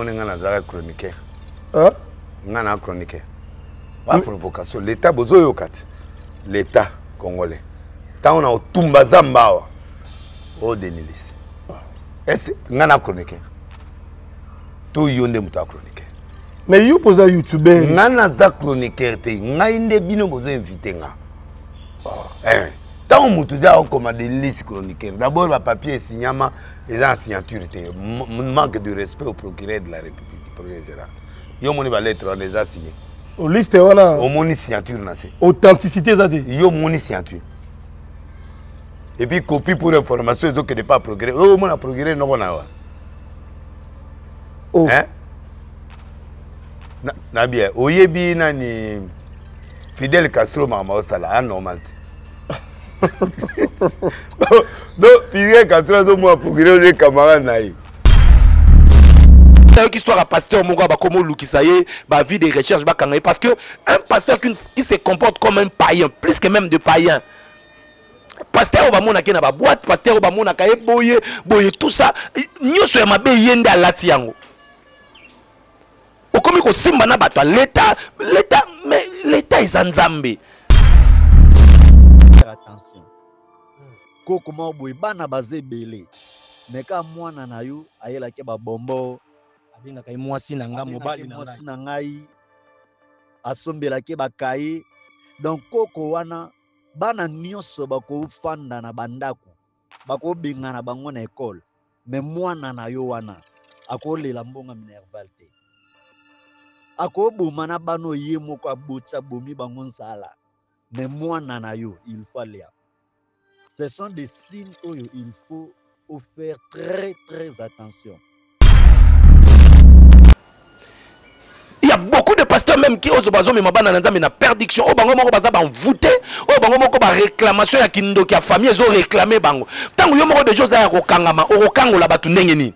moni nga nazala chroniqueur. Hein? Nga na chroniqueur. Wa provocation l'état bozo yokati. L'état congolais. Tant on a otumba zambawa. O Denilis. Est-ce nga na chroniqueur? To yonde muta chroniqueur. Mais you posa YouTuber. Nga na za chroniqueur te. Nga inde bino bozo inviter nga. Tant on a commandé liste chroniqueur. D'abord, le papier est signé, et la signature était manque de respect au procureur de la République. Il y a une lettre, on les a signé. Au liste, on a. Au moni signature, Authenticité, ça dit. Il y a une signature. Et puis, copie pour information, ils ont que de pas progrès. Oh, on a progrès, non, on a. Oh. Hein? Na bien, Oyebi, nani. Fidel Castro, maman, ça là, anormal. Donc, Fidel Castro, moi, pour que les camarades n'aillent. C'est une histoire à pasteur Mongo Bakomo Lukisaye, ba vie de recherche parce que un pasteur qui se comporte comme un païen, plus que même de païen. Pasteur Obamona qui na ba boîte, pasteur Obamona ka boye tout ça, nyoso ya mabe yende alati yango. Okomi ko simba na bato l'état mais l'état est nzambe. Attention. Ko comment boye bana bazé belé. Mais ka mwana na yo ayela ke ba bombo Abinga kai mwasi na nga mobali na ngai asombela ke bakaye. Donc koko wana bana nyonso bako fanda na bandako bako binga na bango na école. Mais mwana na yo wana akolela mbonga minerval te. Akoboma na bano ye moko abotsa bomi bango nzala. Mais mwana na yo il faut aller. Ce sont des signes où il faut faire très attention. Il y a beaucoup de pasteurs même qui osent bazo mais mabana nanza mais na perdiction o bango moko baza ba voûté o bango moko ba réclamation ya kindo ki ya famille ezo réclamer bango tango yo moko de choses ya kokangama o kokangola batu ndenge ni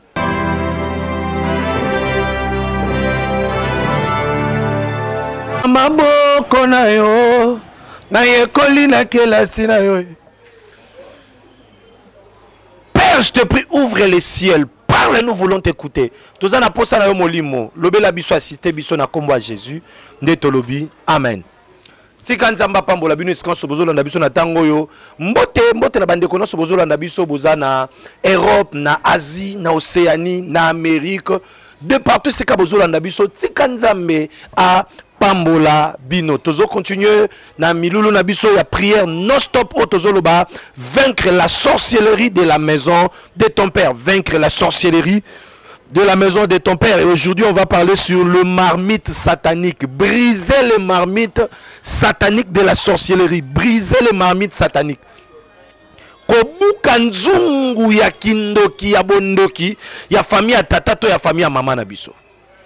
maboko na yo na yekoli na kelasi na yo. Père, je te prie, ouvre les ciels. Parle, nous voulons t'écouter. Tous en apôtres na yo molimo. Lobe la biso assisté biso na kombo à Jésus. Ndeto lobi. Amen. Si quand nzamba pambola bino eskan so bozolo na biso na tango yo. Mbote na bande kono so bozolo na biso boza na Europe, na Asie, na Océanie, na Amérique. De partout c'est ka bozolo na biso. Si quand nzambe a pambola bino tozo continuer na milulu na biso ya prière non stop au tozo loba vaincre la sorcellerie de la maison de ton père, vaincre la sorcellerie de la maison de ton père. Et aujourd'hui on va parler sur le marmite satanique, briser les marmites sataniques de la sorcellerie, briser les marmites sataniques. Kobuka nzungu ya kindoki ya bondoki ya famille ya tata to ya famille ya mama na biso.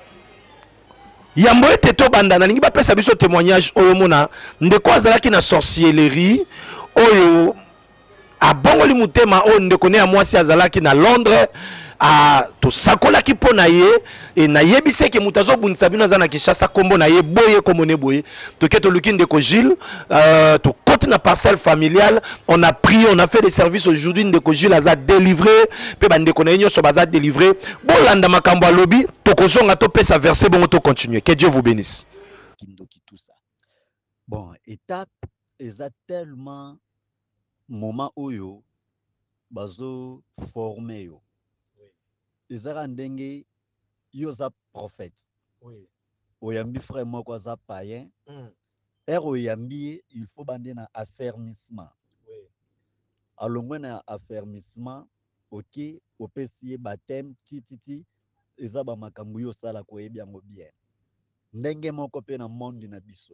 Yambo ete to banda na lingi ba pesa biso témoignage oyo mona ndeko azalaki na sorcellerie oyo abongoli mutema oyo ndeko ne ya mwasi azalaki na Londres a to sakolaki po na ye e na yebise ke mutazo bunisa bino azana Kinshasa kombo na ye boye komone boye to keto luki ndeko Gilles to côté na parcelle familiale on a prié on a fait des services aujourd'hui ndeko Gilles aza délivré pe ba ndeko na nyoso baza délivré bolanda makambo a lobi to kozonga to pesa verser bon to continuer que Dieu vous bénisse. Kindoki tout ça. Bon, étape eza tellement moment oyo bazo formé yo. Ezara ndenge yo za prophète. Oui. Oyambi frère moko za païen. Oyambi il faut bande na affermissement. Oui. Alongwe na affermissement, OK, opesi baptême tititi eza ba makambo yo sala ko yebiango bien. Ndenge moko pe na monde na biso.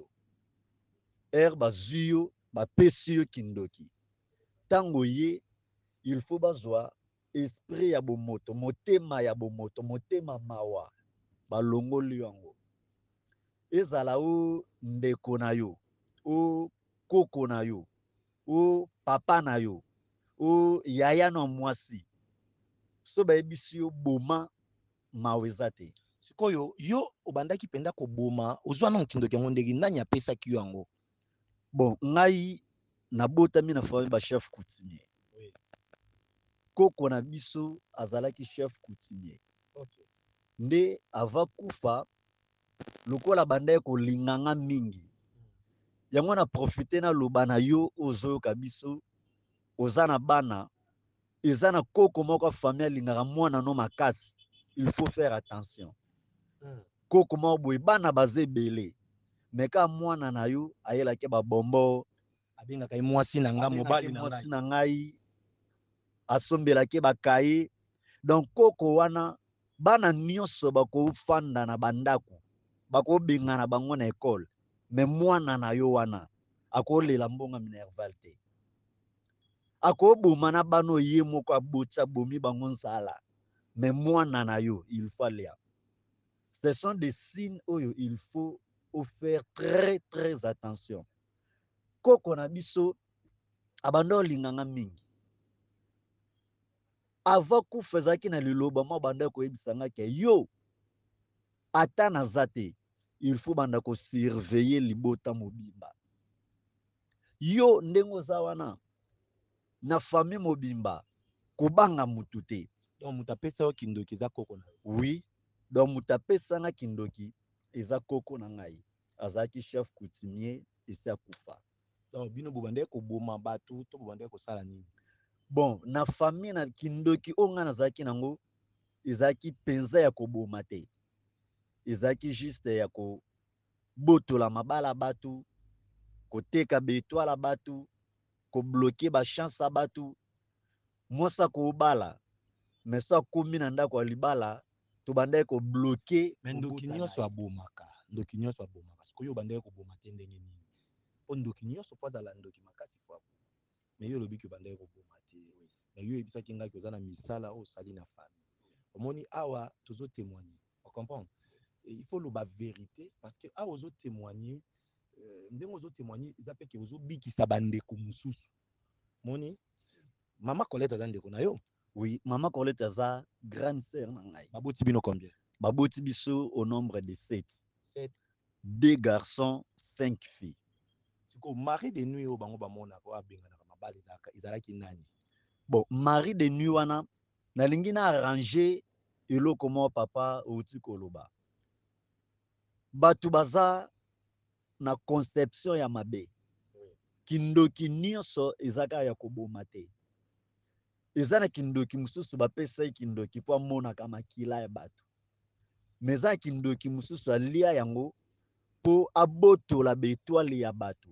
Bazuyo bapesi yo kindoki. Tango ye il faut bazwa esprit ya bomoto, motema ya bomoto, motema mawa, balongoli yango. Ezala o ndeko na yo, o koko na yo, o papa na yo, o yaya na mwasi. So ba ebisi yo boma mawezate. Sikoyo yo obandaki penda ko boma, ozwa na nkindoki yango ndeki nani apesa ki yango. Bon, ngai nabotami na famille ba chef coutumier. Koko na biso azalaki chef coutumier. Okay. nde avakufa lokola banda kolinganga mingi yango na profite na loba na yo ozoyoka biso oza na bana eza na koko moko famille alingaka mwana no makasi il faut faire attention koko moko boye bana baza ebele me ka mwana na yo ayelaki babombo abengaka ye mwasi na nga mobali na ngai asombelaki bakaye donc koko wana bana nyonso bakofanda na bandako bakobengana bango na ekole me mwana na yo wana akolela mbongo minerval te akoboma na bana ye moko aboti abomi bango nzala me mwana na yo il faut lia. Ce sont des signes oyo il faut faire très très attention. Koko na biso abanda olinganga mingi ava kufezaki na liloba mo banda koyebisanga ke yo ata na zate il faut banda ko surveiller libota mobimba yo ndengo za wana na famille mobimba kobanga mutu te donc mutapesa yo kindoki za koko na oui donc mutapesa nga kindoki eza koko na ngai azaki chef coutumier esi akufa donc bino bobanda ko boma bato to bobanda ko sala nini bon na famille na kindoki onga nazaki nango ezaki penza ya koboma te ezaki juste ya ko botola mabala batu koteka betwala batu ko bloquer ba chance ya batu mosa ko bala mais ça komi na ndako libala to banda ko bloquer ndoki nyonso abomaka ndoki nyonso abomaka parce que yo banda ko boma te ndenge nini po ndoki nyonso po azala ndoki makasi fo mais yo lobi ke banda ko boma te mais yo ebisaki nga ke ozana misala o sali na famille omoni awa tozo témoigner on comprend il faut le ba vérité parce que awa ozo témoigner ndenge ozo témoigner ezapé ke ozo bikisa bandeko mususu moni mama Colette azandeko na yo. Oui, maman Colette aza grande sœur na ngai. Baboti bino combien? Baboti biso au nombre de 7. 7. 2 garçons, 5 filles. Siko mari de nuit o bango bamona ko abenga na mabali ezalaki nani? Bon, mari de nuit wana nalingi na arranger eloko mo papa outi koloba. Batu baza na conception ya mabe. Kindoki nyonso ezaka ya koboma te. Ezana kindoki mususu bapesa kindoki po amona kama kila ya bato. Meza kindoki mususu alia yango po abotola betwali ya bato.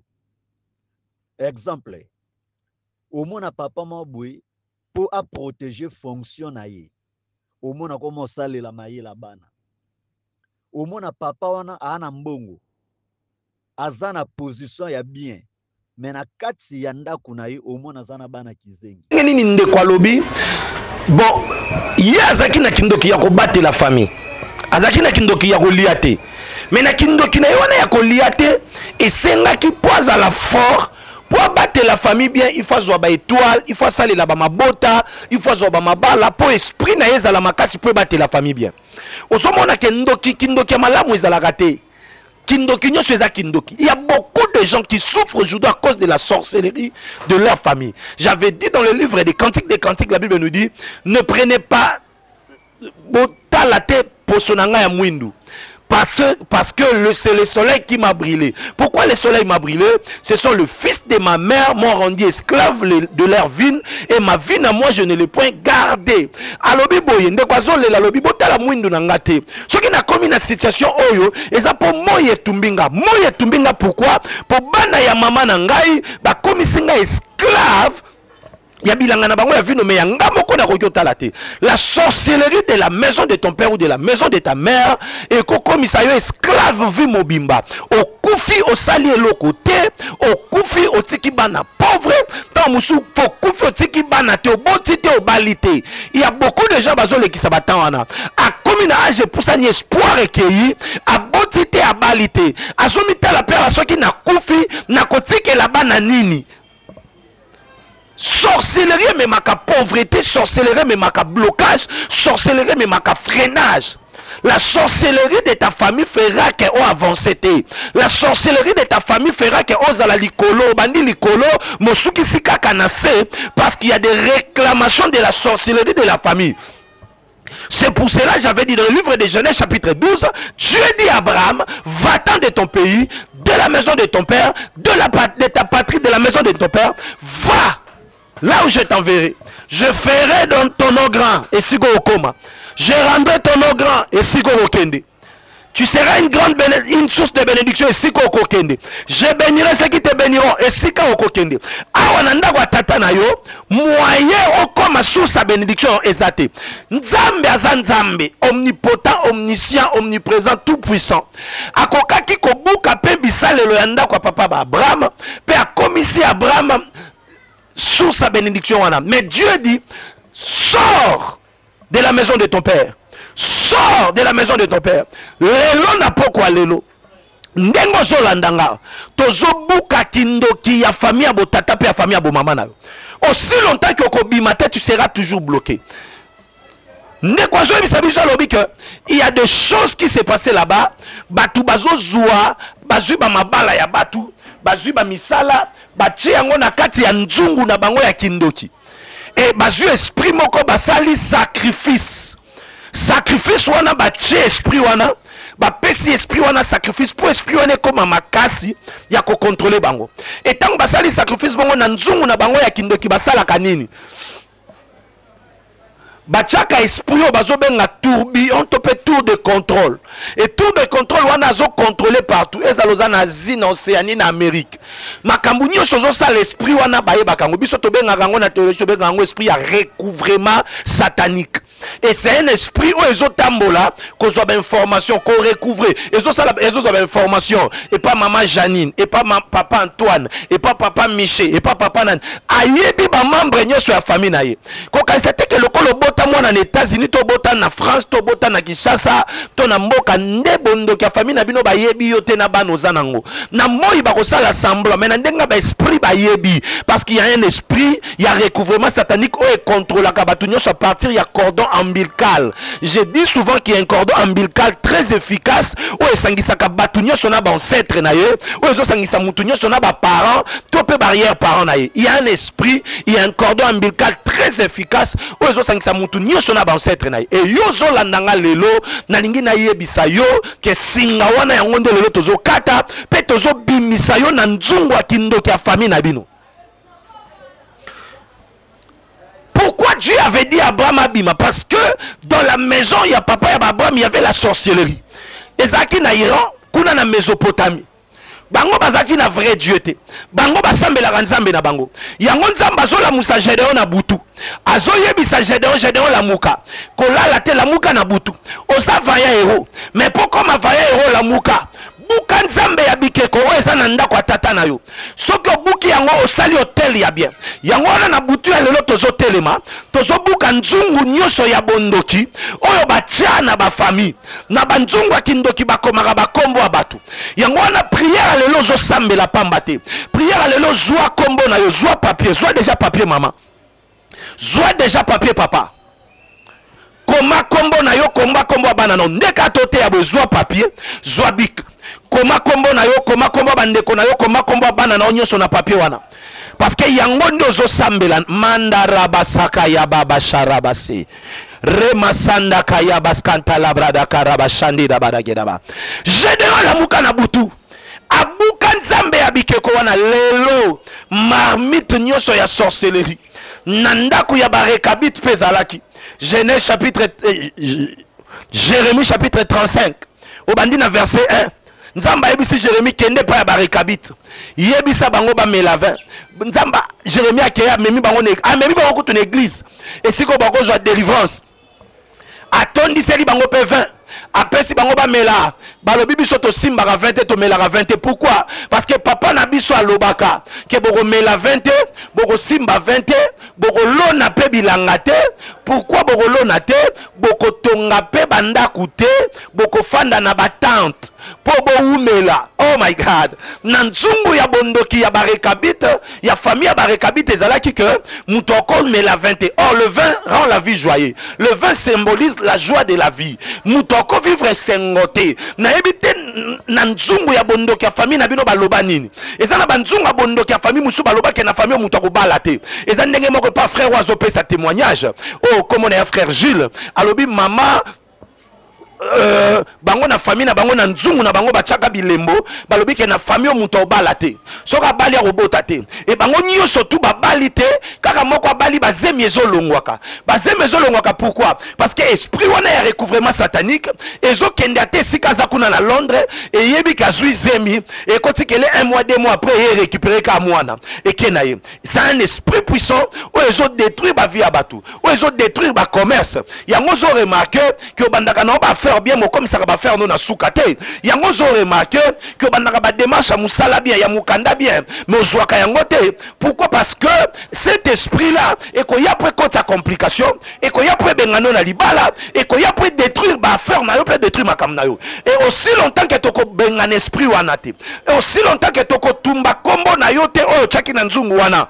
Exemple, omona papa mabwe po a protéger fonction na ye. Omona komo salela mayela bana. Omona papa wana ana mbongo. Azana position ya bien. Mena kati ya ndako na ye omona zana bana kizengi. Nini ndeko alobi? Bon, ye azaki na kindoki ya kobate la famille. Azaki na kindoki ya kolia te. Mena kindoki na ye wana ya kolia te esengaki poza la fort pour battre la famille bien, il faut avoir des étoiles, il faut saler la mabota, il faut avoir mabala pour esprit na yeza la makasi pour battre la famille bien. Osomona kindoki malamu ezala gâté. Kindoki nyoso eza kindoki. Il y a beaucoup de gens qui souffrent aujourd'hui à cause de la sorcellerie de leur famille. J'avais dit dans le livre des Cantiques, la Bible nous dit ne prenez pas botalate posonanga ya mwindu. Parce que c'est le soleil qui m'a brûlé. Pourquoi le soleil m'a brûlé? Ce sont le fils de ma mère m'ont rendu esclave de leur vigne et ma vigne à moi je ne l'ai point gardé. Alobi boye ndekwazo le lobi botala mwindu na ngate. Ce qui n'a commis na situation oyo eza po moye tumbinga. Moye tumbinga pourquoi? Pour bana ya mama na ngai ba komisinga esclave. La sorcellerie de la maison de ton père ou de la maison de ta mère et comme ça esclave vie mobimba au koufi au sali le côté au koufi au tiki bana pauvre dans musu pour koufi au tiki bana te au botite au balité. Il y a beaucoup de gens bazole qui s'abattent wana a comme na âge pour ça ni espoir recueilli a botite à balité a somita la père à ceux qui na koufi na kotike la bana nini. Sorcellerie mais ma pauvreté, sorcellerie mais ma blocage, sorcellerie mais ma freinage. La sorcellerie de ta famille fera que on avance. La sorcellerie de ta famille fera que on zala likolo, bandi likolo, mosuki sika kanase parce qu'il y a des réclamations de la sorcellerie de la famille. C'est pour cela j'avais dit dans le livre de Genèse chapitre 12, Dieu dit à Abraham, va-t'en de ton pays, de la maison de ton père, de ta patrie, de la maison de ton père, va là où je t'enverrai. Je ferai dans ton nom grand, et sigo okoma. Je rendrai ton nom grand, et sigo okende. Tu seras une source de bénédiction, et sigo okokende. Je bénirai ceux qui te béniront, et sigo okokende. Awananda wa tata na yo, moyen okoma source à bénédiction ezate. Nzambe aza nzambe, omnipotent, omniscient, omniprésent, tout puissant. Akokaki kobuka pe bisalelo yanda kwa papa ba Abraham, pe akomisi Abraham source à bénédiction wana. Mais Dieu dit, sors de la maison de ton père. Sors de la maison de ton père. Lelo na pokwa lelo. Ndengo zo landanga. Tozo buka kindoki ya famille abo tata pe ya famille abo mama na. Aussi longtemps que okobimate, tu seras toujours bloqué. Ndeko zo bisabiso lobi que il y a des choses qui s'est passé là-bas. Batu bazo zoa, bazui ba mabala ya batu, bazui ba misala, batie yango na kati ya nzungu na bango ya kindoki. Et bazui esprit moko basali sacrifice. Sacrifice wana batie esprit wana, ba pesi esprit wana sacrifice pour esprit wana comme makasi ya ko contrôler bango. Et tant basali sacrifice bango na nzungu na bango ya kindoki basala kanini. Bachaka esprit bazo benga tourbillon topé tour de contrôle. Et tour de contrôle wana zo contrôler partout. Ezaloza na Asie, na Océanie, na Amérique. Makambu nyonso zo sa l'esprit wana baye bakango. Biso to benga rango na théologie to benga rango esprit ya recouvrement satanique. Et c'est un esprit où ils ont tambola, qu'on soit information, qu'on recouvre. Ils ont information. Et pas maman Janine, et pas papa Antoine, et pas papa Miché, et pas papa Nan. Ayebi ba membre sur la famille naye. Quand c'était que le colo bota moi en États-Unis, to bota en France, to bota na Kinshasa, to na mboka ndebondo ki famille na bino ba yebi yote na bano zanango. Na moi ba ko sala semblant, mais ndenga ba esprit ba yebi parce qu'il y a un esprit, il y a recouvrement satanique où est contrôle la kabatunyo soit partir il y a cordon ombilical. Je dis souvent qu'il y a un cordon ombilical très efficace où est sangisaka batunyo sona ba ancêtre na ye, où est sangisa mutunyo sona ba parents, topé barrière parents na ye. Il y a un esprit, il y a un cordon ombilical très efficace où est sangisa mutunyo sona ba ancêtre na ye. Et yo zo landanga lelo na lingi na ye bisayo ke singa wana ya ngonde lelo tozo kata pe tozo bimisayo na nzungu akindo ki famille na bino. Pourquoi Dieu avait dit à Abraham Abima? Parce que dans la maison, il y a papa et Abraham, il y avait la sorcellerie. Et Zaki na Iran, kuna na Mésopotamie. Bango bazaki na vrai Dieu te. Bango basambe la nzambe na bango. Yango nzamba zo la musa Gédéon na butu. Azo yebisa Gédéon la muka. Kola la te la muka na butu. Osa vaya héros. Mais pourquoi ma vaya héros la muka? Buka nzambe ya bikeko eza na ndako tata na yo. Soki obuki yango osali hotel ya bien. Yango wana na butu ya lelo tozo telema, tozo buka nzungu nyoso ya bondoki, oyo batia na ba famille. Na banzungu akindoki bakomaka bakombo ya batu. Yango wana prière lelo zo sambela pamba te. Prière lelo zwa kombo na yo, zwa papier, zwa déjà papier maman. Zwa déjà papier papa. Koma kombo na yo, komba kombo banana. Ndeka tote ya zwa papier, zwa bik. Koma kombo na yo, koma kombo bandeko na yo, koma kombo banana onyoso na papier wana. Parce que yango ndo zo sambela mandarabasaka ya baba sharabasi. Remasanda kaya baskanta labrada karabashandi da badagedaba. Gédéon la muka na butu. Abuka nzambe ya bikeko wana lelo marmite nyoso ya sorcellerie. Nandaku ya barekabit pezalaki. Genèse chapitre Jérémie chapitre 35. Au bandina verset 1. Nzamba yebisi Jérémie kende pa ya barekabit. Yebisa bango ba melavin. Nzamba Jérémie akeya memi bango memi bango kutu na église. Et siko bango zo délivrance. Atondi seli bango pe 20. Apesi bango ba mela. Balobi biso to simba ka 20 to mela ka 20. Pourquoi? Parce que papa na biso alobaka ke boko mela 20, boko simba 20, boko lona pe bilanga te. Pourquoi boko lona te? Boko tonga pe banda kute, boko fanda na ba tente. Pobo umela. Oh my God. Nanzungu ya bondoki ya barekabite. Ya famille ya barekabite ezalaki que mutoko mela 20. Or le vin rend la vie joyeuse. Le vin symbolise la joie de la vie. Mutoko vivre sengote. Na ebite nanzungu ya bondoki ya famille na bino baloba nini. Ezana banzungu ya bondoki ya famille musu baloba ke na famille mutoko balate. Ezana ndenge moko pas frère Oiseau pe sa témoignage. Oh comme on est frère Jules. Alobi maman bango na famille na bango na nzungu na bango bachaka bilembo balobi ke na famille muto obala te soka bali ya robota te e bango nyonso tu babali te kaka moko abali bazemi ezolongwaka pourquoi parce que esprit wana ya recouvrement satanique ezokende ate sika za kuna na Londres et yebi kazui zemi et kotikele 1 mois 2 mois après il récupérer ka mwana et kenaye c'est un esprit puissant où ezo détruire ba vie ya batu où ezo détruire ba commerce yango zo remarquer que bandaka na ba faire bien comme ça va faire nous na soukate yango zo remarquer que bandaka ba démarche à musala bien ya mukanda bien mais ozwaka yango te pourquoi parce que cet esprit là et ko ya après contre sa complication et ko ya après bengano na libala et ko ya après détruire ba faire na yo peut détruire makam na yo et aussi longtemps que toko bengana esprit wana te et aussi longtemps que toko tumba kombo na yo te oyo chaki na nzungu wana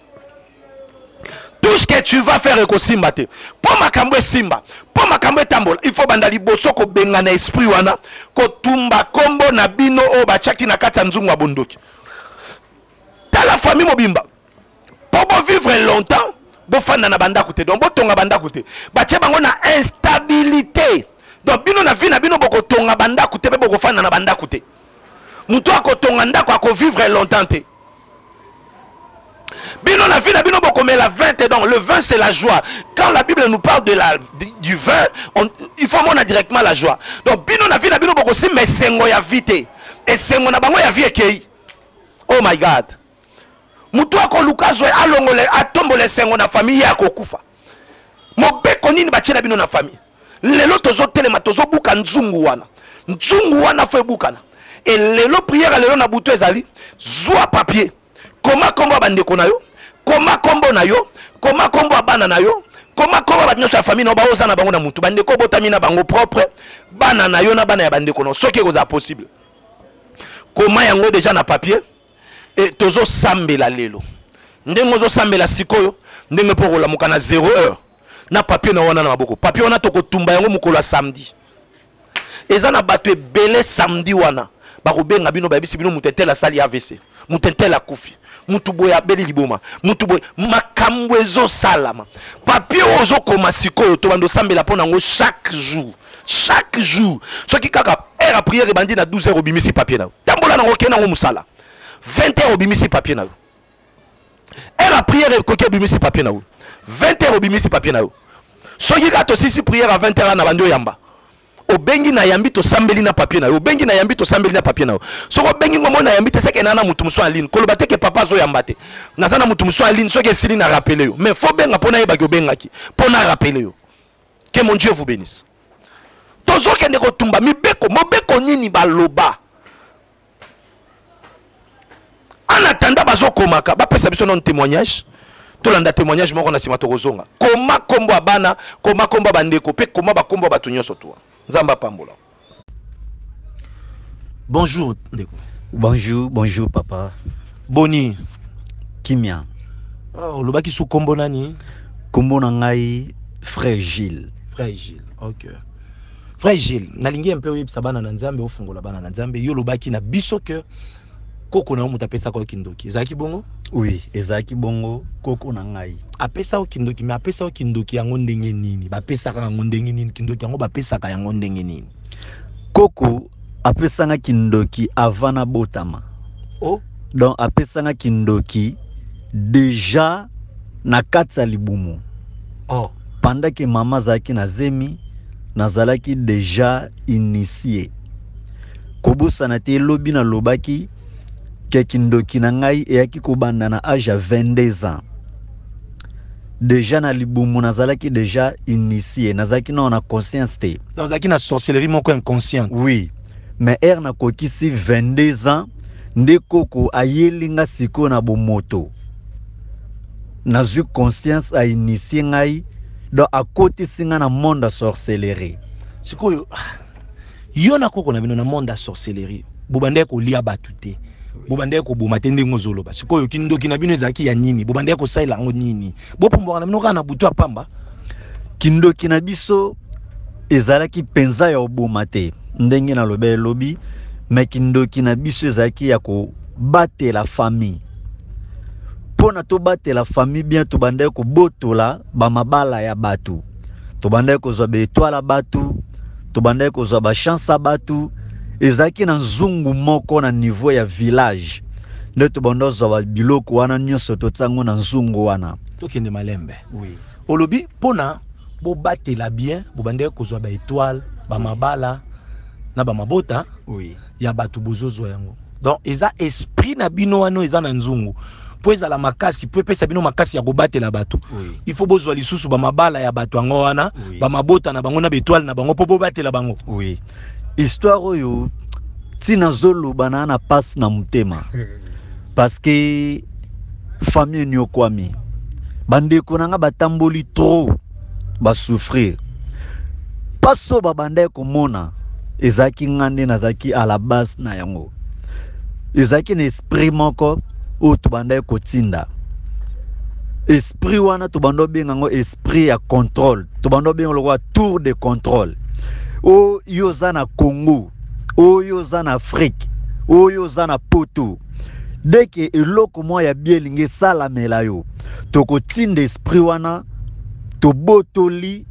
tout ce que tu vas faire est simba te pour makambo simba pour makambo tambola il faut banda liboso ko bengana esprit wana ko tumba kombo na bino o ba chaki na kata nzungu wa bondoki ta la famille mobimba pour vivre longtemps bo fanda na banda kote donc bo tonga banda kote ba tie bango na instabilité donc bino na vie na bino boko tonga banda kote pe boko fanda na banda kote muto akotonga ndako akovivre longtemps te. Bino la vie na bino boko mais la 20 donc le vin c'est la joie. Quand la Bible nous parle du vin, il faut mona directement la joie. Donc bino la vie na bino boko si mais sengo ya vite et sengo na bango ya vie ekei. Oh my God. Mutu ako lukazo alongole atombole sengo na famille ya kokufa. Mobeko nini bachela bino na famille. Lelo tozo telema tozo buka nzungu wana. Nzungu wana fo bukana. Et lelo prière lelo na butu ezali zwa papier. Comment kombo bandeko na yo? Comment kombo na yo? Comment kombo bana na yo? Comment kombo ba nyonso ya famille no ba oza na bango na mutu bandeko botami na bango propre bana na yo na bana ya bandeko no soki koza possible. Comment yango déjà na papier et tozo sambela lelo. Ndengo zo sambela sikoyo ndenge poko la mukana 0 heure. Na papier na wana na maboko. Papier wana toko tumba yango mukolo samedi. Eza na bato ebele samedi wana. Ba benga bino ba bisi bino mutetela sali AVC. Mutetela kufi. Mutu boya beli liboma. Mutu boya makambo ezo salama. Papier ozo koma sikoyo to bando sambela pona ngo chaque jour. Chaque jour. Ce qui kaka era prière bandi na 12 heures obimisi papier na. Tambola na ngokena ngo musala. 20 heures obimisi papier na. Era prière koke obimisi papier na. 20 heures obimisi papier na. Ce qui kato sisi prière à 20 heures na bando yamba. Obengi na yambi to sambeli na papier na yo bengi na yambi to sambeli na papier na yo soko bengi ngomo na yambi te seke na mutu muso en ligne koloba te ke papa zo yambate nazana mutu muso en ligne soki esili na rappeler yo mais faut benga pona yeba ko bengaki pona rappeler yo que mon Dieu vous bénisse tozo kende ko tumba mibeko mobeko nini baloba en attendant bazo komaka ba pesa biso non témoignage tolanda témoignage moko na sima to kozonga koma kombo abana koma kombo bandeko pe koma ba kombo batu nyonso to Nzamba Pambola. Bonjour, Ndeko. Bonjour, bonjour, papa. Boni. Kimia. Oh, le baki sous kombo nani? Kombo nangai, frère Gilles. Frère Gilles, ok. Frère Gilles, nalingi un peu yebisa bana na Nzambe ofungola bana na Nzambe yo lobaki na biso que koko na muta pesa ko kindoki. Ezaki bongo? Oui, ezaki bongo koko nangai. Apesa o kindoki mais apesa o kindoki yango ndenge nini? Ba pesa ka yango ndenge nini? Kindoki yango ba pesa ka yango ndenge nini? Koko apesa nga kindoki avana botama. Oh, donc apesa nga kindoki déjà na katsa libumu. Oh, pendant que maman zaki na zemi nazalaki déjà initié. Kobusa na te lobi na lobaki ke kindoki na ngai eyaki kobanda na âge à 22 ans. Déjà na libumu nazalaki déjà initié, nazalaki na conscience te. donc zaki na sorcellerie moko inconsciente. Oui, mais er na kokisi 22 ans nde koko ayelinga siko na bomoto. Nazu conscience a initié ngai donc à côté singa na monde sorcellerie. Sikoyo yo na koko na bino na monde ya sorcellerie bobandaki kolia bato te bobandaki koboma te ndenge ozoloba sikoyo kindoki na bino ezalaki ya nini bobandaki kosalela yango nini bopumbwaka na bino kaka na butu ya pamba kindoki na biso ezalaki penza ya oboma te ndenge na lobi mais kindoki na biso ezalaki ya kobatela famille pona to batela famille bien to bandaki kobotola bamabala ya bato to bandaki kozwa baetoile bato to bandaki kozwa bachance ya bato ezalaki na nzungu moko na niveau ya village nde to bandaki kozwa biloko wana nyonso totiango na nzungu wana tokende malembe oui. olobi pona bobatela bien bobandaki kozwa baetoile bamabala na bamabota oui. ya bato bozozwa yango donc eza esprit na bino wana eza na nzungu po ezala makasi po epesa bino makasi ya kobatela bato oui. il faut bozwa lisusu bamabala ya bato yango wana oui. bamabota na bango na baetoile na bango po bobatela bango oui. histoire oyo tina zoloba na passe na mutema parce que famille nyokwami bandeko nanga batamboli trop basouffrir paso babandaki komona ezaki ngande nazaki à la base na yango ezaki na esprit moko oyo tobandaki kotinda esprit wana tobando benga yango esprit ya contrôle tobando benga lokwa tour de contrôle oyo oza na Congo oyo oza na Afrique oyo oza na poto deke eloko mwa ya bien elingi esalamela yo tokotinda esprit wana tobotoli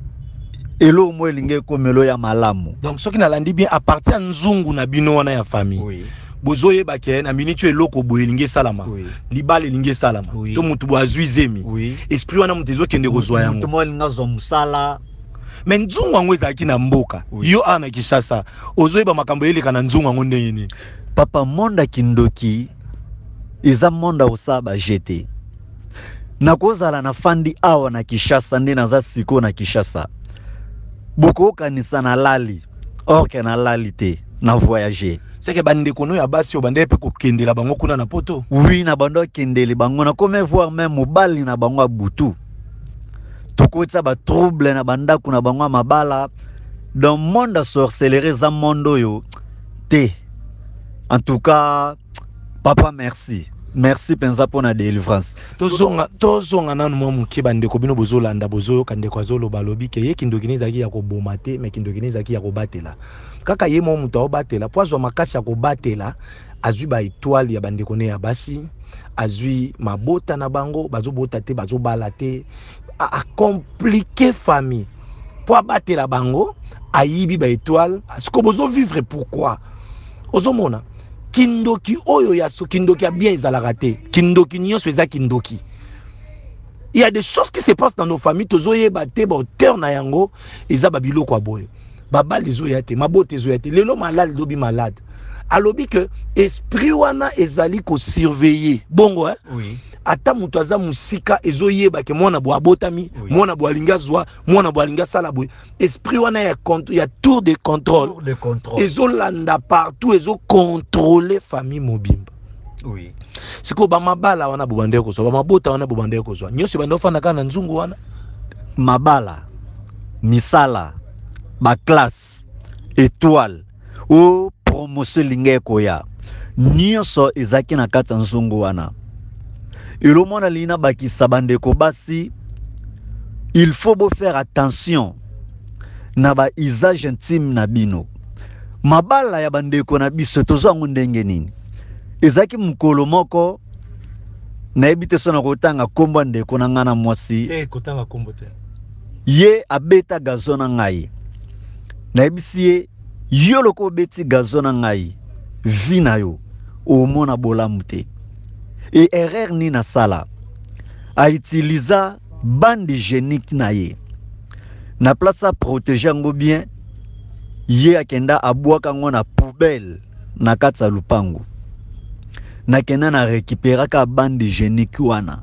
elo mo elingi ekomelo ya malamu donc soki nalandi bien à partir ya nzungu na bino wana ya famille oui. bozoyebake na miniti eloko boye elingi esalama oui. libala elingi esalama oui. to mutu boazwi zemi oui. esprit wana mutu ezokende kozwa yango mutu mo elingi azwa mosala me nzungu yango ezalaki na mboka oui. yo ana Kinshasa ozoyeba makambo eleka na nzungu yango ndenge nini papa monda kindoki eza monda osala bajete nakozala na fandi awa na Kinshasa nde naza siko na Kinshasa bokokanisa na lali orke na lali te na voyager seke bandeko no ya basi o bande pe kokendela bango kuna na poto oui na bando kendeli bango na comme voir même mobali na bango butu tokotsa ba trouble na bandako na bango mabala dans monde de sorcellerie za mondo yo te en tout cas papa merci penza pour la délivrance tozonga nanu mwa moke bandeko bino bozolanda bozoyoka ndeko azoloba lobi ke ye kindokini ezalaki ya koboma te me kindokini ezalaki ya kobatela kaka ye mo mutu aobatela po azwa makasi ya kobatela azwi baetoile ya bandeko ne ya basi azwi mabota na bango bazobota te bazobala te acompliquer famille po abatela bango ayibi baetoile siko bozovivre pourquoi ozomona kindoki oyo ya so kindoki ya bien ezalaka te kindoki nyonso eza kindoki il y a des choses qui se passent dans nos familles tozoyeba te baauteur na yango eza babiloko aboyo babali ezoya te mabota ezoya te lelo malade lobi malade alobi que esprit wana ezali kosurveiller bongo oui. ata mutu aza musika ezoyeba ke mwana bo abotami oui. Mwana bo alinga zwa mwana bo alinga sala boye esprit wana ya tour de contrôle ezolanda partout ezocontrôler famille mobimba oui. siko bamabala wana bobandeko kozwa bamabota wana bobandeko kozwa nyonso bando ofanda kaka na nzungu wana mabala misala ba classe étoile o promotion linge koya nyonso ezaki na kati ya nzungu wana elomona lina bakisa bandeko basi il faut beau faire attention na ba usage intime na bino mabala ya bandeko na biso tozango ndenge nini ezaki mukolo moko na ebite sona kotanga kombo ndeko na ngana mwasi kotanga kombo te ye abeta gazo na ngai na ebisi ye yo loko beti gazo na ngai vi na yo omona bolamu te et erreur ni na sala a utiliser bande hygiénique na ye na place a protéger ngo bien ye akenda abwaka ngo na poubelle na kati ya lupango na kenda na récupérer ka bande hygiénique wana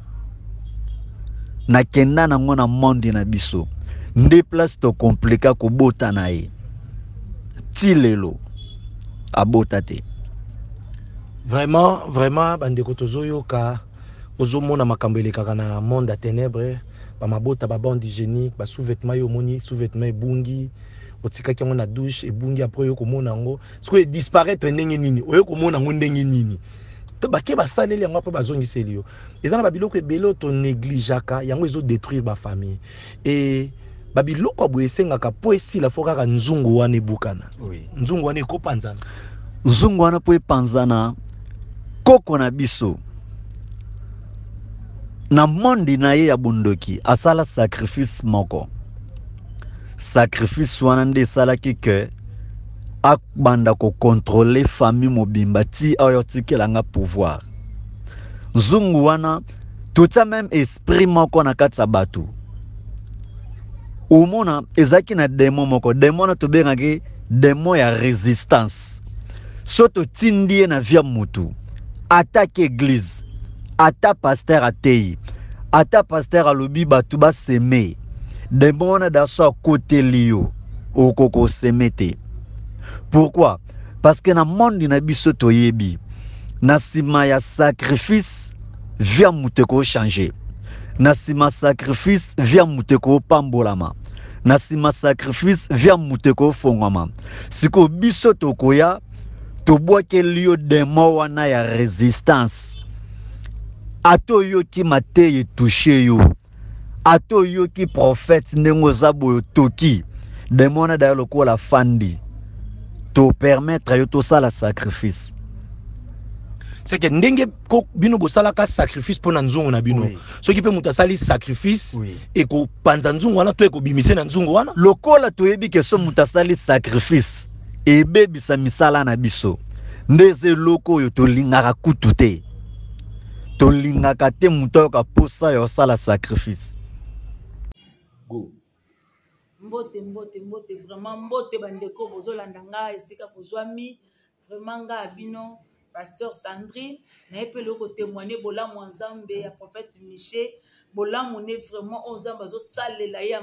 na kenda na ngo na monde na biso nde place to compliquer ko bota na ye tilelo abota te vraiment bandeko tozoyoka ozomona makambo elekaka na monde à ténèbres bamabota babande hygiénique basous-vêtements yo moni sous-vêtements ebungi otikaki yango na douche ebungi après oyo komona yango sikoyo disparaître ndenge nini oyo komona yango ndenge nini to bake basaleli yango après bazongiseli yo eza na babiloko ebele to négligeaka yango ezodétruire bafamille et babiloko aboye esengaka po esila fo kaka nzungu wana ebukana nzungu wana ekopanzana nzungu wana po epanzana koko na biso na mondi na ye ya bundoki asala sacrifice moko sacrifice wana nde esalaki ke akbanda ko contrôler famille mobimba ti oyo tikelanga pouvoir nzungu wana totia même esprit moko na kati ya bato omona ezaki na démon moko démon na tobengaki démon ya résistance soto tindie na via mutu attaque église ata pasteur atei ata pasteur alobi batu ba seme démon na daso côté lio okoko semete. Pourquoi? Parce que dans le monde na biso toyebi na sima ya sacrifice via muteko changer na sima sacrifice via muteko pambolama na sima sacrifice via muteko fongwama siko biso tokoya tobwake lio demo wana ya résistance ato yo ki mateye touché yo ato yo ki prophète nengo zabo toki demona da loko la fandi to permettre yo to sala sacrifice. C'est que ndenge ko bino bosala ka sacrifice pona nzungu na bino so ki pe mutasali sacrifice et ko panza nzungu wana to e ko bimise na nzungu wana lokola to yebi ke so mutasali sacrifice e bebisa misala na biso ndeze loko yo to lingaka kutute to lingaka te muto ka posa yo sala sacrifice. Go. Mbote vraiment mbote bandeko bozolanda nga esika kozwami vraiment nga abino pasteur Sandrine na epele ko témoigner bolamu nzambe ya prophète Miché bolamu ne vraiment on nzambe zo salela ya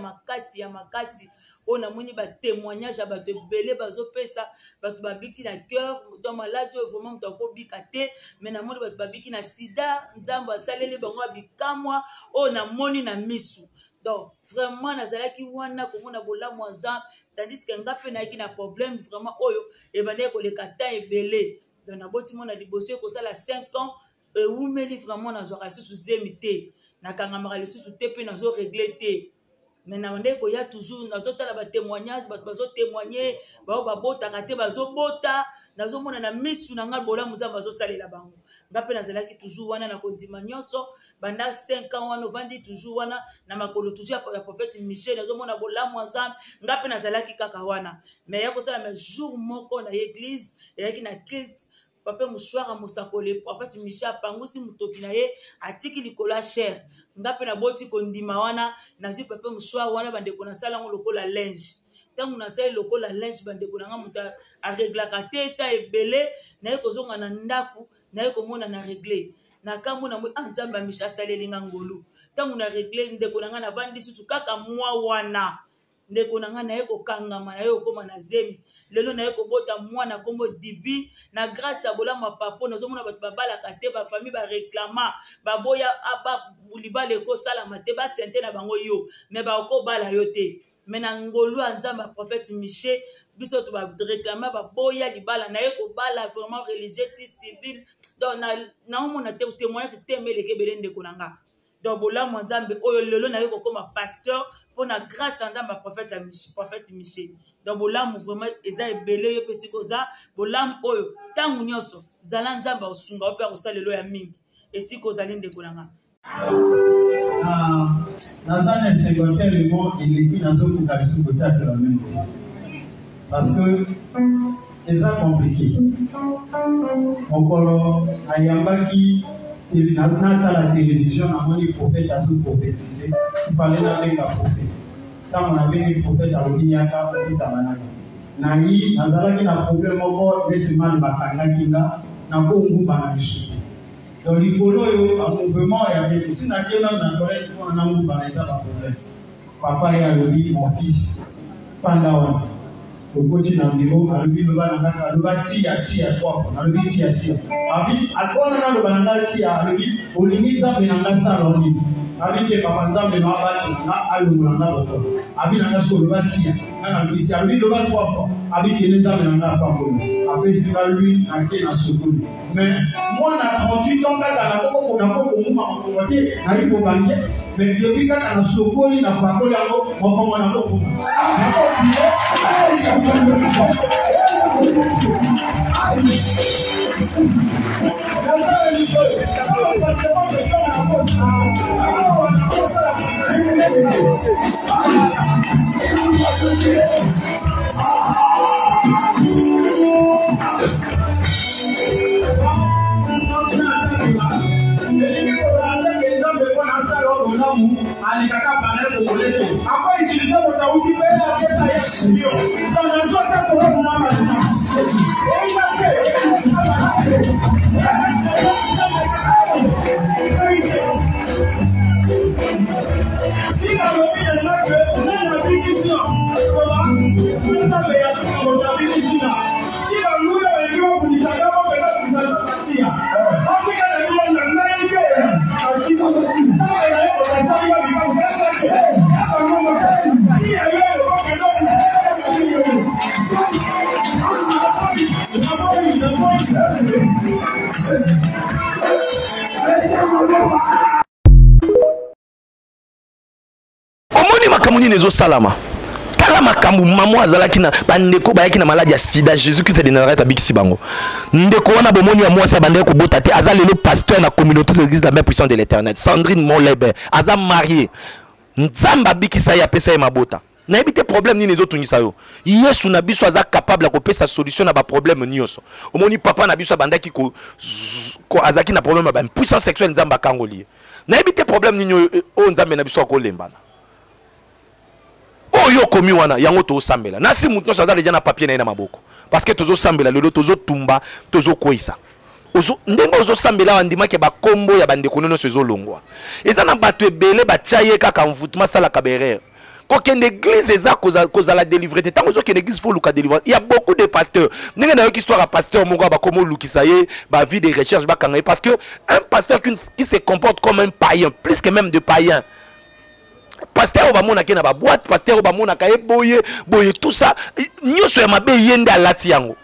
makasi on a moni ba témoignage ba de belé bazo pesa batu babiki na cœur dans malade vraiment mtako bikate mais na moni batu babiki na sida nzambe asaleli bango abikamwa on a moni na misu. Donc vraiment nazalaki wana komona bolamu nzambe tandis que ngape na ki na problème vraiment oyo e bande ko le kata ebele. Donc na boti mona liboso ko sala 5 ans et umeli vraiment na zo rasu zemité na kangamara le sous te pe na zo régler te. Mais na ndé ko ya toujours na total ba témoignage bazo témoigner ba bota kate bazo bota nazo mona na misu na ngal bolamu nzambe bazo salela bango ngape nazalaki toujours wana na kondima nyonso banda 5 ans wana vandi toujours wana na makolo toujours ya prophète Michel nazo mona bolamu nzambe ngape nazalaki kaka wana mais ya ko sala mais jour moko na église yaki na culte papa muswara musakole prophète Michel pangusi mutoki na ye atiki likola cher ngape na boti kondima wana nazu papa muswara wana bande ko na sala ngo lokola linge tangu na sala lokola linge bande ko nga muta a régler ka teta ebele na ye kozonga na ndaku na ye komona na régler na kambo na mo anzamba Michel saleli ngangolu tangu na régler ndeko na nga na bandi susu kaka mwa wana ndeko na nga na ye kokangama na ye okoma na zemi lelo na ye kobota mwana kombo divi na grâce ya bolamu papo nazomona bato babalaka te ba famille ba réclama baboya aba bulibale ko sala mate ba sente na bango yo mais ba ko bala yo te mais na ngolu anzamba prophète Miché biso to ba réclama ba boya libala na ye ko bala vraiment religieux civil donc na mona te témoignage temele ke belende konanga donc bolamu nzambe oyo lelo na ye ko koma pasteur pour na grâce nzambe prophète Miché donc bolamu vraiment eza ebele yo pesi koza bolamu oyo tangu nyonso zala nzambe osunga ope kosalelo ya mingi esiko zali ndeko nanga nazana secondaire mo eleki nazokuta biso kota de la maison parce que eza compliqué mokolo ayambaki la télévision a moni prophète à tout prophétiser il fallait n'avoir pas prophète quand on avait un prophète à l'Obiaka ou Tabanaka nani nazala ki na problème moko nettement bakanga kinga na ko ngumba na biso donc likolo yo a mouvement ya médecine na kema na correct pour na ngumba na eza ba problème papa ya lobi mon fils pendant Okochi na mbiro alubi loba na ngaka loba tia kwa alubi tia abi alikuwa na loba na ngaka tia alubi ulingiza benanga saloni Abite papa nzambe na abati na alungu na boko. Abi na ngasko le batia. Na ngisi abi le bat 3 fois. Abi kene nzambe na nga pa ko. Après c'est pas lui na ke na sokoli. Mais moi na 38 ans kaka na koko na koko muma ko wote na ipo bange. Mais depuis kaka na sokoli na pa ko yango mo ko na koko. Na ko omoni makamuni nezo salama tala makambu maman azalaki na bandeko bayaki na maladie ya sida Jésus Christ de Nazareth abikisi bango ndeko wana bomoni ya mwasi bandeko kobota te aza lelo pasteur na communauté de l'église de la mère puissante de l'éternel Sandrine Molebe aza marié nzamba abikisa ya pesa ya mabota na ebite problème ni nezotungisa yo Yesu na biso aza capable ko pesa solution na ba problème nyonso omoni papa na biso bandaki ko azaki na problème ba puissance sexuelle nzamba kangoli na ebite problème ni o nzambe na biso ko lembana oyo komi wana yango to sambela na si mutu ça déjà na papier na maboko parce que tozo sambela lelo tozo tumba tozo koisa ozo ndengo ozo sambela andima ke ba kombo ya bandeko nono sezo longwa eza na bato ebele ba chaye kaka mvutuma sala kaberere ko ken église eza koza la délivrer tant ozo ken église faut luka délivrer il y a beaucoup de pasteurs ndenge na yo histoire à pasteur moko ba komo lukisa ye ba vie de recherche ba kanga parce que un pasteur qui se comporte comme un païen plus que même de païen pasteur obamona ke na ba boîte pasteur obamona ka boye tout ça nyoso ya mabe yende alati yango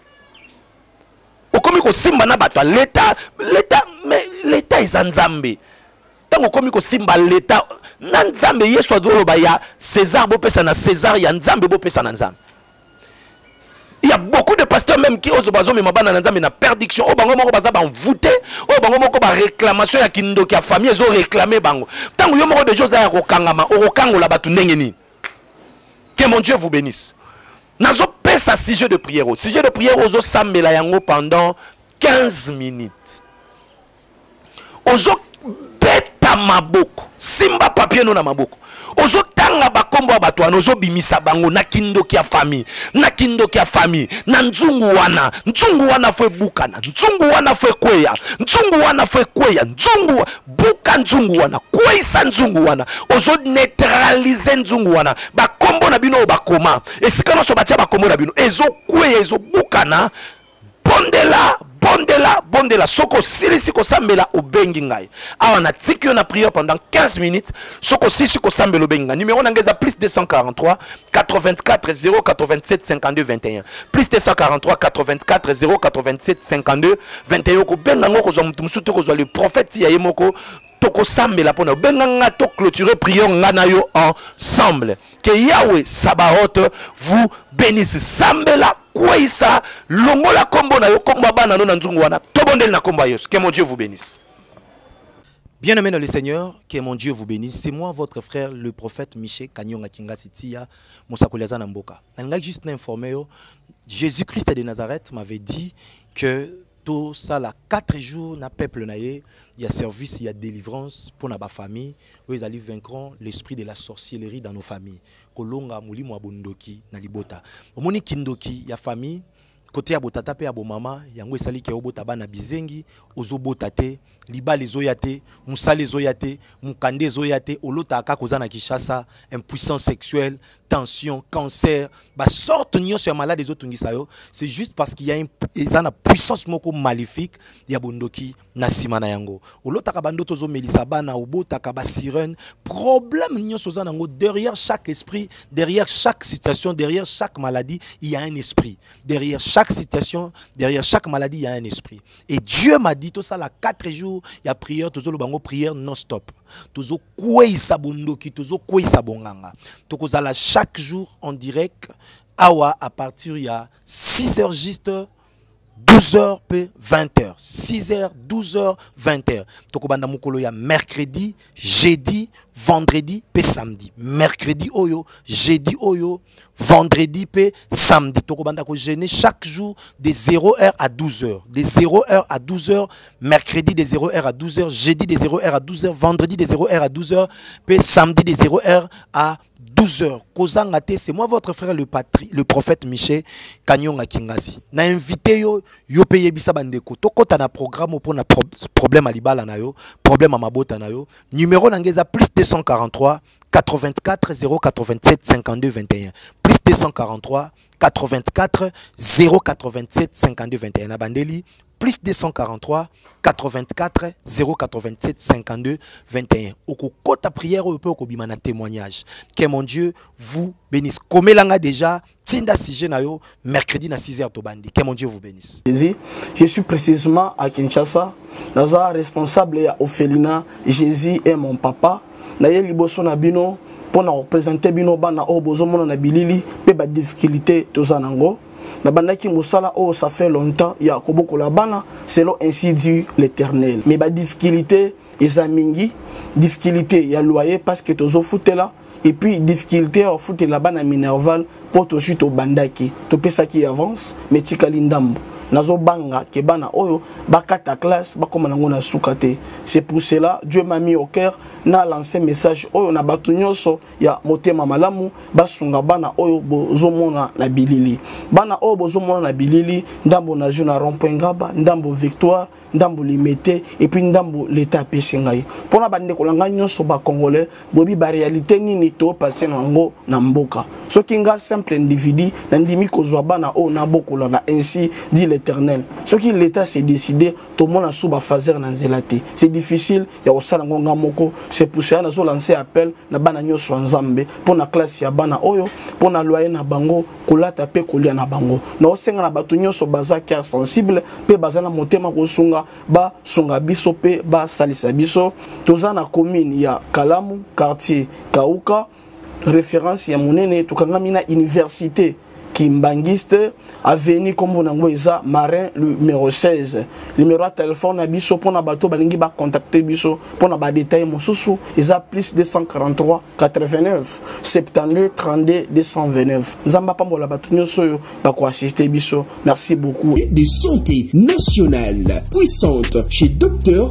okomi ko simba na bato l'état mais l'état est nzambe tango okomi ko simba l'état na nzambe Yesu adolo ba ya César bo pesa na César ya nzambe bo pesa na nzambe. Il y a beaucoup de pasteurs même qui osent bazo mais mabana na nzambe na perdiction o bango moko baza ba voûté o bango moko ba réclamation ya kindo ki famille ezo réclamer bango tango yo moko de choses ya kokangama o kokangola batu ndenge ni. Que mon Dieu vous bénisse. Nazo pesa sujet de prière ozo sambela yango pendant 15 minutes. Ozo beta maboko simba papier no na maboko ozo tanga bakombo bato anozo bimisa bango na kindoki ya famille na nzungu wana fwe bukana nzungu wana fwe kweya nzungu buka nzungu wana kweisa nzungu wana ozo neutraliser nzungu wana bakombo na bino bakoma esika no so batia bakombo na bino ezo kweya ezo bukana bondela soko silisi ko sambela obengi ngai awa na tiki yo na prière pendant 15 minutes soko silisi ko sambela obengi ngai numéro nangeza plus 243 84 087 52 21 plus 243 84 087 52 21 ko benga ngoko zo mutu musutu ko zo le prophète ya yemoko toko sambela pona benga nga to clôturer prière ngana yo ensemble que Yahweh Sabaoth vous bénisse sambela Kweisa longola kombo na yo kombo bana no na nzungu wana tobondel na kombo Yesu. Que mon Dieu vous bénisse. Bien-aimé dans le Seigneur, que mon Dieu vous bénisse. C'est moi votre frère le prophète Michel Kanyonga Kinga Sitia Mosakoleza Namboka. Nanga juste informé Jésus-Christ de Nazareth m'avait dit que tout ça là 4 jours na peuple naé, il y a service, il y a délivrance pour na ba famille, où ils allaient vaincre l'esprit de la sorcellerie dans nos familles. Kolonga muli mwa bondoki na libota. Omoni kindoki ya famille côté ya botata pe ya bo mama yango esali ke obota bana bizengi ozobota te libali zoyate musali zoyate mukande zoyate olota aka kozana Kishasa impuissance sexuelle tension cancer ba sorte nyonso ya malade ezotungisa yo c'est juste parce qu'il y a une puissance moko maléfique ya bondoki na simana yango olotaka bando tozo melisa bana obotaka ba sirène problème nyonso za nango derrière chaque esprit derrière chaque situation derrière chaque maladie il y a un esprit derrière chaque situation derrière chaque maladie il y a un esprit et Dieu m'a dit tout ça la 4 jours il y a prière tozo lo bango prière non stop tozo kweisa bondoki tozo kweisa bonganga tokozala chaque jour en direct awa à partir il y a 6h juste 12h p 20h 6h 12h 20h tokobanda mukolo ya mercredi jeudi vendredi p samedi mercredi oyo jeudi oyo vendredi p samedi tokobanda ko jeûner chaque jour de 0h à 12h de 0h à 12h mercredi de 0h à 12h jeudi de 0h à 12h vendredi de 0h à 12h p samedi de 0h à 12h. Kozangate, c'est moi votre frère le prophète Michel Kanyonga Kingasi. Na invité yo payé bisa bandeko. Toko ta na programme pour na problème à libala na yo, problème à mabota na yo. Numéro nangeza plus 243 84 087 52 21. Plus 243 84 087 52 21. Na bandeli plus 243 84 087 52 21. Oko kota prière au peu okobima na témoignage. Que mon Dieu vous bénisse. Komelanga déjà tinda sujet na yo mercredi na 6h to bandi. Que mon Dieu vous bénisse. Je suis précisément à Kinshasa. Naza responsable ya Ophelina, Jésus est mon papa. Na ye liboso na bino pour représenter bino bana o bozo mona na bilili pe ba difficulté to zanango. Na bandaki musala oh ça fait longtemps ya koboko la bana selon ainsi dit l'Éternel mais ba difficulté ezamingi difficulté ya loyer parce que tozo foutela et puis difficulté au foot la bana minerval pour to chute au bandaki to pesa qui avance mais tikali ndambo nazo banga ke bana oyo bakata classe bakoma nango na sukate. C'est pour cela Dieu m'a mis au cœur na lancé message oyo na batu nyonso ya motema malamu basunga bana oyo bozomona na bilili bana oyo bozomona na bilili ndambo na juna rond-point Ngaba ndambo Victoire ndambo Limité et puis ndambo l'état pesingai pona bande kolanga nyonso ba congolais bobi ba réalité nini to passer nango na mboka soki nga simple individu na ndimi kozwa bana oyo na bokola na ainsi dit l'Éternel soki l'état s'est décidé to mona suba fazer na nzelate c'est difficile ya osala ngonga moko. C'est pour ça que nous lancé appel na bana nyonso nzambe pour na classe ya bana oyo pour na loyer na bango kolata pe kolia na bango na osenga na batu nyonso baza cœur sensible pe baza na motema kosunga ba sunga biso pe ba salisa biso toza na commune ya Kalamu quartier Kauka référence ya monene tukangami na université Kimbangiste avenue comme on a Marin numéro 16 numéro de téléphone à biso pour na bato balingi ba contacter biso pour na ba détail mosusu isa plus 243 89 72 32 229 nzamba pambola bato nyoso ba ko assister biso. Merci beaucoup. De santé nationale puissante chez Docteur